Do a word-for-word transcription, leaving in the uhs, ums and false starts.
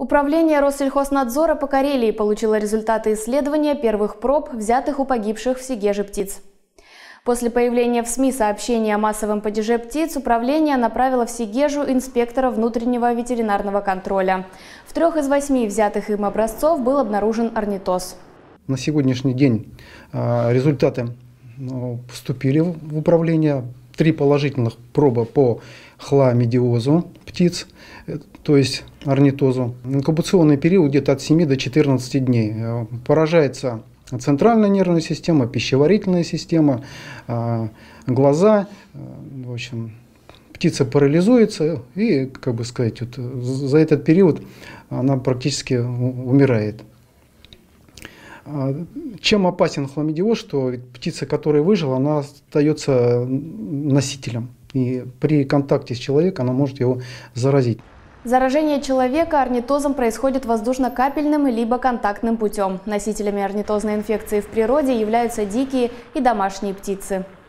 Управление Россельхознадзора по Карелии получило результаты исследования первых проб, взятых у погибших в Сегеже птиц. После появления в СМИ сообщения о массовом падеже птиц, управление направило в Сегежу инспектора внутреннего ветеринарного контроля. В трех из восьми взятых им образцов был обнаружен орнитоз. На сегодняшний день результаты поступили в управление. Три положительных пробы по хламидиозу птиц, то есть орнитозу. Инкубационный период где-то от семи до четырнадцати дней. Поражается центральная нервная система, пищеварительная система, глаза. В общем, птица парализуется и, как бы сказать, вот за этот период она практически умирает. Чем опасен хламидиоз, что птица, которая выжила, она остается носителем. И при контакте с человеком она может его заразить. Заражение человека орнитозом происходит воздушно-капельным либо контактным путем. Носителями орнитозной инфекции в природе являются дикие и домашние птицы.